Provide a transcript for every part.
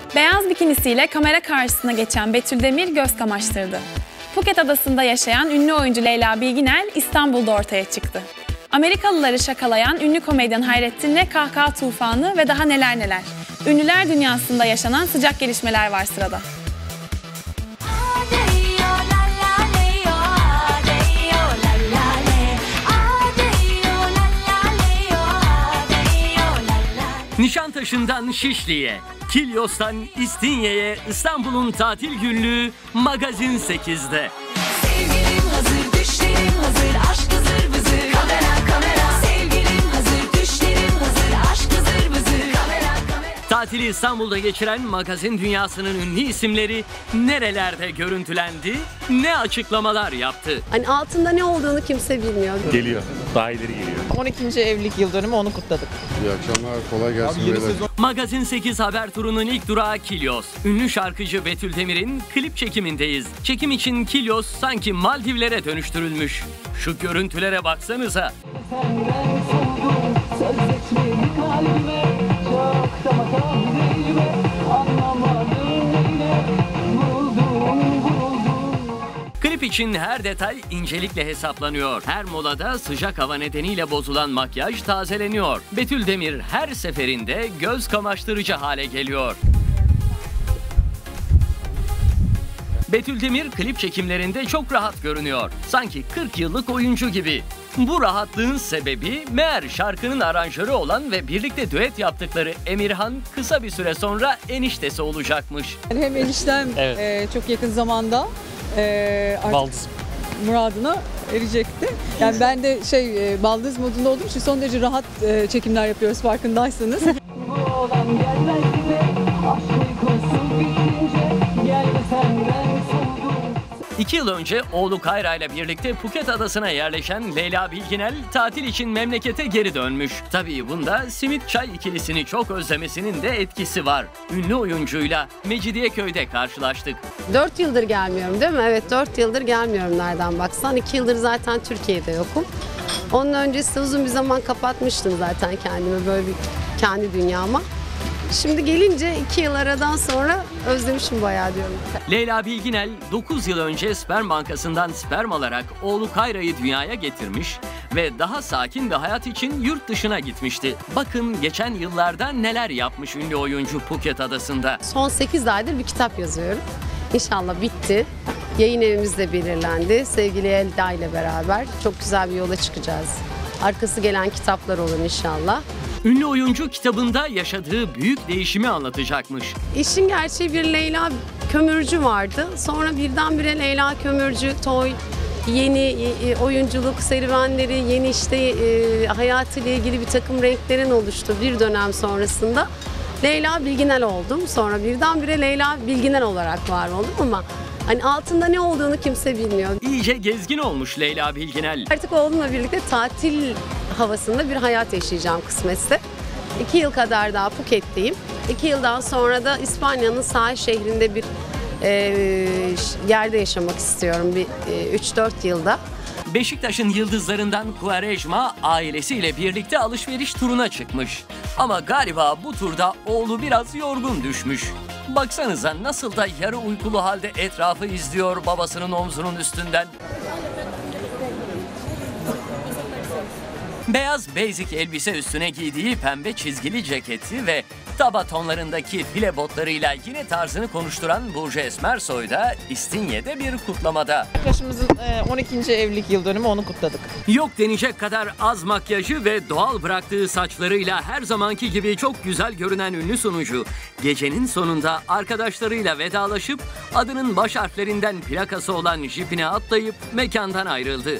Beyaz bikinisiyle kamera karşısına geçen Betül Demir göz kamaştırdı. Phuket adasında yaşayan ünlü oyuncu Leyla Bilginel İstanbul'da ortaya çıktı. Amerikalıları şakalayan ünlü komedyen Hayrettin'le kahkaha tufanı ve daha neler neler. Ünlüler dünyasında yaşanan sıcak gelişmeler var sırada. Nişantaşı'ndan Şişli'ye, Kilyos'tan İstinye'ye İstanbul'un tatil günlüğü Magazin 8'de. Sevgilim hazır, düşlerim hazır, aşk hazır vızır. Kamera kamera, sevgilim hazır, düşlerim hazır, aşk hazır vızır. Kamera kamera. Tatili İstanbul'da geçiren magazin dünyasının ünlü isimleri nerelerde görüntülendi, ne açıklamalar yaptı. Hani altında ne olduğunu kimse bilmiyor. Geliyor. Daha ileri geliyor. 12. evlilik yıl dönümü, onu kutladık. İyi akşamlar, kolay gelsin beyler. Magazin 8 haber turunun ilk durağı Kilyos. Ünlü şarkıcı Betül Demir'in klip çekimindeyiz. Çekim için Kilyos sanki Maldivlere dönüştürülmüş. Şu görüntülere baksanıza. Klip için her detay incelikle hesaplanıyor. Her molada sıcak hava nedeniyle bozulan makyaj tazeleniyor. Betül Demir her seferinde göz kamaştırıcı hale geliyor. Betül Demir klip çekimlerinde çok rahat görünüyor. Sanki 40 yıllık oyuncu gibi. Bu rahatlığın sebebi meğer şarkının aranjörü olan ve birlikte düet yaptıkları Emirhan kısa bir süre sonra eniştesi olacakmış. Hem eniştem çok yakın zamanda artık Baldız. muradına erecekti. Yani ben de baldız modunda olduğum için son derece rahat çekimler yapıyoruz, farkındaysanız. 2 yıl önce oğlu Kayra ile birlikte Phuket adasına yerleşen Leyla Bilginel tatil için memlekete geri dönmüş. Tabii bunda simit çay ikilisini çok özlemesinin de etkisi var. Ünlü oyuncuyla Mecidiyeköy'de karşılaştık. 4 yıldır gelmiyorum değil mi? Evet, 4 yıldır gelmiyorum nereden baksan. 2 yıldır zaten Türkiye'de yokum. Onun öncesi uzun bir zaman kapatmıştım zaten kendimi, böyle bir kendi dünyama. Şimdi gelince 2 yıl aradan sonra özlemişim bayağı diyorum. Leyla Bilginel 9 yıl önce sperm bankasından sperm alarak oğlu Kayra'yı dünyaya getirmiş ve daha sakin bir hayat için yurt dışına gitmişti. Bakın geçen yıllarda neler yapmış ünlü oyuncu Phuket adasında. Son 8 aydır bir kitap yazıyorum. İnşallah bitti. Yayın evimiz de belirlendi. Sevgili Elda ile beraber çok güzel bir yola çıkacağız. Arkası gelen kitaplar olur inşallah. Ünlü oyuncu kitabında yaşadığı büyük değişimi anlatacakmış. İşin gerçeği bir Leyla Kömürcü vardı. Sonra birdenbire Leyla Kömürcü, toy, yeni oyunculuk serüvenleri, yeni hayatıyla ilgili bir takım renklerin oluştu bir dönem sonrasında. Leyla Bilginel oldum. Sonra birdenbire Leyla Bilginel olarak var oldum ama hani altında ne olduğunu kimse bilmiyor. İyice gezgin olmuş Leyla Bilginel. Artık oğlumla birlikte tatil havasında bir hayat yaşayacağım kısmetse. 2 yıl kadar daha Phuket'teyim. 2 yıldan sonra da İspanya'nın sahil şehrinde bir yerde yaşamak istiyorum. Bir 3-4 yılda. Beşiktaş'ın yıldızlarından Quaresma ailesiyle birlikte alışveriş turuna çıkmış. Ama galiba bu turda oğlu biraz yorgun düşmüş. Baksanıza nasıl da yarı uykulu halde etrafı izliyor babasının omzunun üstünden. Beyaz basic elbise üstüne giydiği pembe çizgili ceketi ve taba tonlarındaki file botlarıyla yine tarzını konuşturan Burcu Esmersoy da İstinye'de bir kutlamada. Arkadaşımızın 12. evlilik yıl dönümü, onu kutladık. Yok denecek kadar az makyajı ve doğal bıraktığı saçlarıyla her zamanki gibi çok güzel görünen ünlü sunucu, gecenin sonunda arkadaşlarıyla vedalaşıp adının baş harflerinden plakası olan jipine atlayıp mekandan ayrıldı.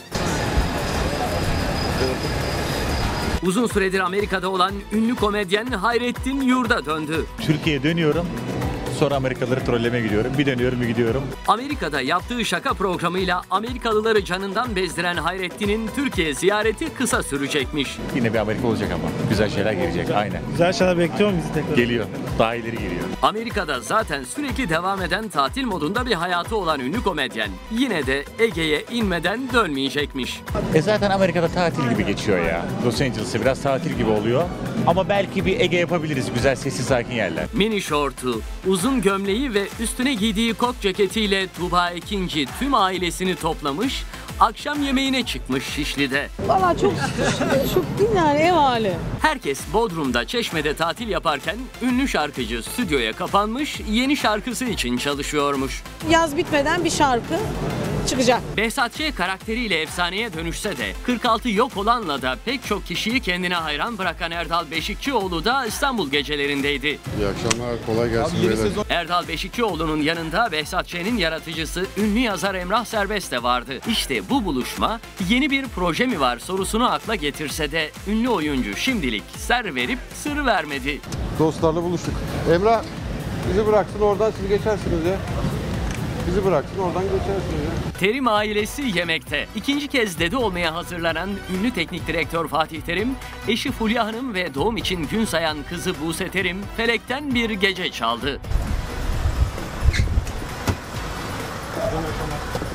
Uzun süredir Amerika'da olan ünlü komedyen Hayrettin yurda döndü. Türkiye'ye dönüyorum. Sonra Amerikalıları trollemeye gidiyorum. Bir dönüyorum, bir gidiyorum. Amerika'da yaptığı şaka programıyla Amerikalıları canından bezdiren Hayrettin'in Türkiye ziyareti kısa sürecekmiş. Yine bir Amerika olacak ama. Güzel şeyler gelecek, aynen. Güzel şeyler bekliyor muyuz tekrar? Geliyor. Daha ileri geliyor. Amerika'da zaten sürekli devam eden tatil modunda bir hayatı olan ünlü komedyen yine de Ege'ye inmeden dönmeyecekmiş. Zaten Amerika'da tatil gibi geçiyor ya. Los Angeles'ı biraz tatil gibi oluyor. Ama belki bir Ege yapabiliriz. Güzel, sessiz, sakin yerler. Mini şortu, uzun gömleği ve üstüne giydiği kot ceketiyle Tuğba Ekinci tüm ailesini toplamış, akşam yemeğine çıkmış Şişli'de. Valla çok değil yani, ev hali. Herkes Bodrum'da, Çeşme'de tatil yaparken ünlü şarkıcı stüdyoya kapanmış, yeni şarkısı için çalışıyormuş. Yaz bitmeden bir şarkı çıkacak. Behzat Ç. karakteriyle efsaneye dönüşse de 46 yok olanla da pek çok kişiyi kendine hayran bırakan Erdal Beşikçioğlu da İstanbul gecelerindeydi. İyi akşamlar, kolay gelsin beyler. Erdal Beşikçioğlu'nun yanında Behzat Ç'nin yaratıcısı ünlü yazar Emrah Serbest de vardı. İşte bu buluşma yeni bir proje mi var sorusunu akla getirse de ünlü oyuncu şimdilik ser verip sır vermedi. Dostlarla buluştuk. Emrah bizi bıraksın, oradan siz geçersiniz ya. Bizi bıraksın, oradan geçersiniz ya. Terim ailesi yemekte. İkinci kez dede olmaya hazırlanan ünlü teknik direktör Fatih Terim, eşi Fulya Hanım ve doğum için gün sayan kızı Buse Terim felekten bir gece çaldı.